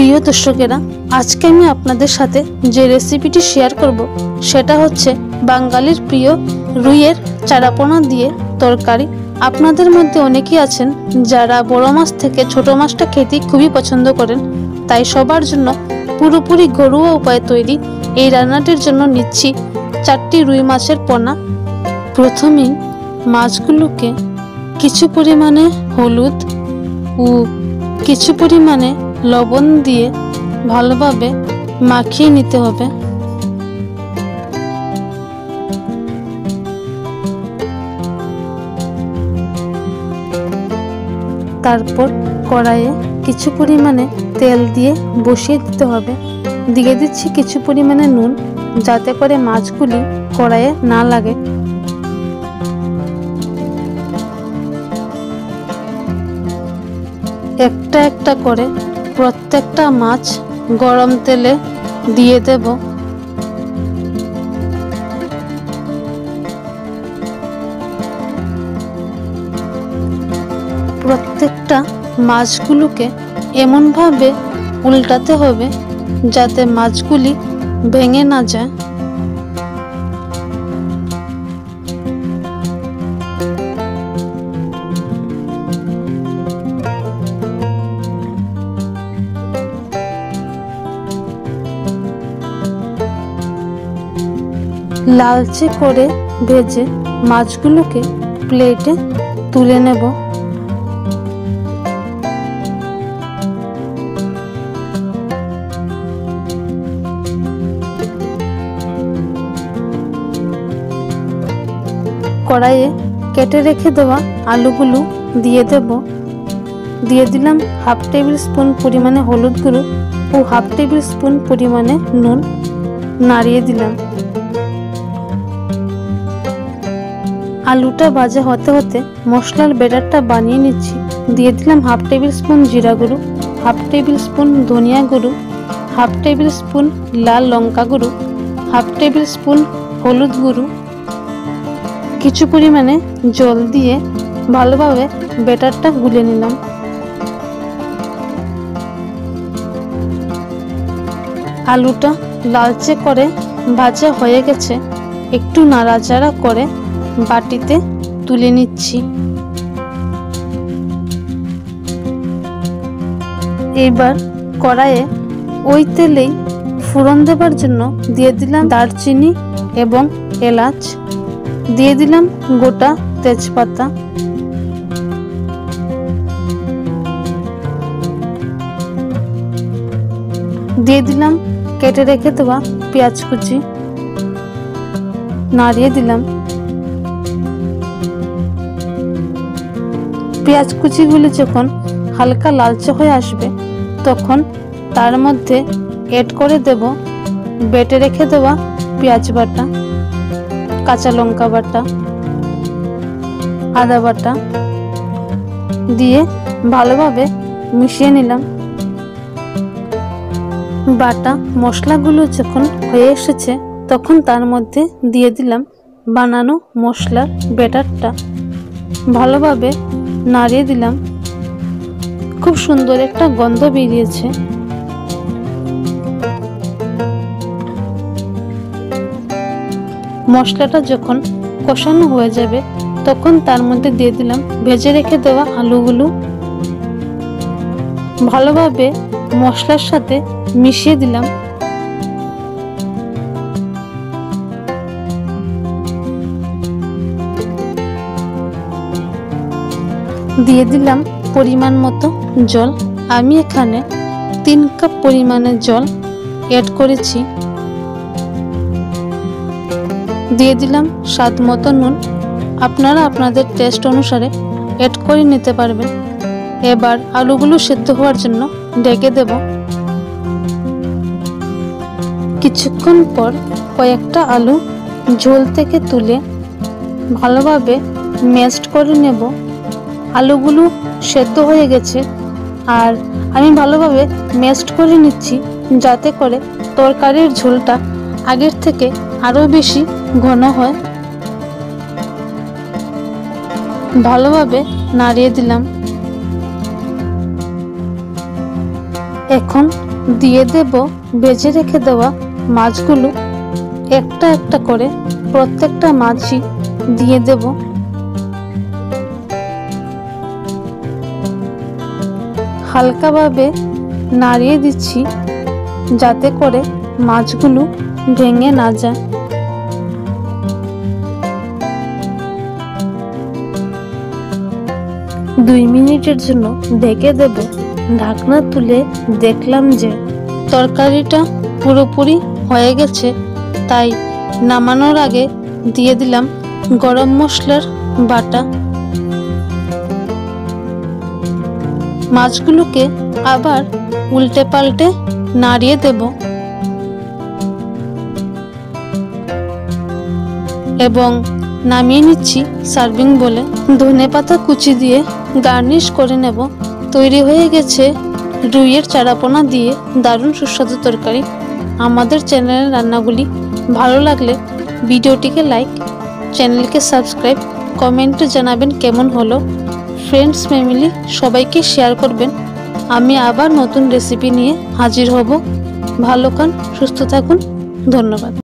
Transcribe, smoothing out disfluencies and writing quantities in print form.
প্রিয় দর্শকেরা, আজকে আমি আপনাদের সাথে যে রেসিপিটি শেয়ার করব সেটা হচ্ছে বাঙালির প্রিয় রুইয়ের চারাপোনা দিয়ে তরকারি। আপনাদের মধ্যে অনেকেই আছেন যারা বড় মাছ থেকে ছোট মাছটা খেতে খুবই পছন্দ করেন, তাই সবার জন্য পুরোপুরি ঘরোয়া উপায়ে তৈরি এই রান্নাটির জন্য নিচ্ছি 4টি রুই মাছের পোনা। প্রথমেই মাছগুলোকে কিছু পরিমাণে হলুদ ও কিছু পরিমাণে লবণ দিয়ে ভালোভাবে মাখিয়ে নিতে হবে। তারপর কড়াইয়ে কিছু পরিমাণে তেল দিয়ে বসিয়ে দিতে হবে। দিয়ে দিচ্ছি কিছু পরিমাণে নুন, যাতে করে মাছগুলি কড়াইয়ে না লাগে। একটা একটা করে প্রত্যেকটা মাছ গরম তেলে দিয়ে দেব। প্রত্যেকটা মাছগুলোকে এমনভাবে উল্টাতে হবে যাতে মাছগুলি ভেঙে না যায়। লালচে করে ভেজে মাছগুলোকে প্লেটে তুলে নেব। কড়াইয়ে কেটে রেখে দেওয়া আলুগুলো দিয়ে দেব। দিয়ে দিলাম হাফ টেবিল স্পুন পরিমাণে হলুদ গুঁড়ো ও হাফ টেবিল স্পুন পরিমাণে নুন। নাড়িয়ে দিলাম। আলুটা ভাজা হতে হতে মশলার ব্যাটারটা বানিয়ে নিচ্ছি। দিয়ে দিলাম হাফ টেবিল স্পুন জিরা গুঁড়ো, হাফ টেবিল স্পুন ধনিয়া গুঁড়ো, হাফ টেবিল স্পুন লাল লঙ্কা গুঁড়ো, হাফ টেবিল স্পুন হলুদ গুঁড়ো। কিছু পরিমাণে জল দিয়ে ভালোভাবে ব্যাটারটা গুলে নিলাম। আলুটা লালচে করে ভাজা হয়ে গেছে। একটু নাড়াচাড়া করে বাটিতে তুলে নিচ্ছি। এবার কড়াইয়ে ওই তেলেই ফোড়ন দেবার জন্য দিয়ে দিলাম দারচিনি এবং এলাচ। দিয়ে দিলাম গোটা তেজপাতা। দিয়ে দিলাম কেটে রেখে দেওয়া পেঁয়াজ কুচি। নাড়িয়ে দিলাম। পেঁয়াজ কুচিগুলি যখন হালকা লালচে হয়ে আসবে তখন তার মধ্যে এড করে দেব বেটে রেখে দেওয়া পেঁয়াজ বাটা, কাঁচা লঙ্কা বাটা, আদা বাটা দিয়ে ভালোভাবে মিশিয়ে নিলাম। বাটা মশলাগুলো যখন হয়ে এসেছে তখন তার মধ্যে দিয়ে দিলাম বানানো মশলার ব্যাটারটা। ভালোভাবে নাড়িয়ে দিলাম। খুব সুন্দর একটা গন্ধ বেরিয়েছে। মশলাটা যখন কষানো হয়ে যাবে তখন তার মধ্যে দিয়ে দিলাম ভেজে রেখে দেওয়া আলুগুলো। ভালোভাবে মশলার সাথে মিশিয়ে দিলাম। দিয়ে দিলাম পরিমাণ মতো জল। আমি এখানে 3 কাপ পরিমাণে জল অ্যাড করেছি। দিয়ে দিলাম স্বাদ মতো নুন। আপনারা আপনাদের টেস্ট অনুসারে অ্যাড করে নিতে পারবেন। এবার আলুগুলো সেদ্ধ হওয়ার জন্য ঢেকে দেব। কিছুক্ষণ পর কয়েকটা আলু ঝোল থেকে তুলে ভালোভাবে ম্যাশড করে নেব। আলুগুলো সেদ্ধ হয়ে গেছে আর আমি ভালোভাবে ম্যাশড করে নিচ্ছি যাতে করে তরকারির ঝোলটা আগের থেকে আরো বেশি ঘন হয়। ভালোভাবে নাড়িয়ে দিলাম। এখন দিয়ে দেব ভেজে রেখে দেওয়া মাছগুলো। একটা একটা করে প্রত্যেকটা মাছই দিয়ে দেব। হালকাভাবে নাড়িয়ে দিচ্ছি যাতে করে মাছগুলো ভেঙে না যায়। দুই মিনিটের জন্য ঢেকে দেব। ঢাকনা তুলে দেখলাম যে তরকারিটা পুরোপুরি হয়ে গেছে, তাই নামানোর আগে দিয়ে দিলাম গরম মশলার বাটা। মাছগুলোকে আবার উল্টে পাল্টে নাড়িয়ে দেব এবং নামিয়ে নিচ্ছি সার্ভিং বলে। ধনেপাতা কুচি দিয়ে গার্নিশ করে নেব। তৈরি হয়ে গেছে রুইয়ের চারাপোনা দিয়ে দারুণ সুস্বাদু তরকারি। আমাদের চ্যানেলের রান্নাগুলি ভালো লাগলে ভিডিওটিকে লাইক, চ্যানেলকে সাবস্ক্রাইব, কমেন্টে জানাবেন কেমন হলো। ফ্রেন্ডস ফ্যামিলি সবাইকে শেয়ার করবেন। আমি আবার নতুন রেসিপি নিয়ে হাজির হব। ভালো খান, সুস্থ থাকুন, ধন্যবাদ।